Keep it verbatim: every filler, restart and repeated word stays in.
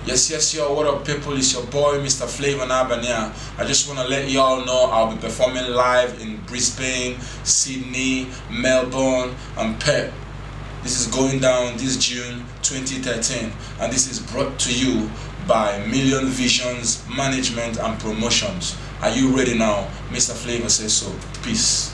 Yes, yes, yo, what up people, it's your boy Mister Flavour Nabania. I just want to let y'all know I'll be performing live in Brisbane, Sydney, Melbourne and Perth. This is going down this June twenty thirteen and this is brought to you by Million Visions Management and Promotions. Are you ready now? Mister Flavour says so. Peace.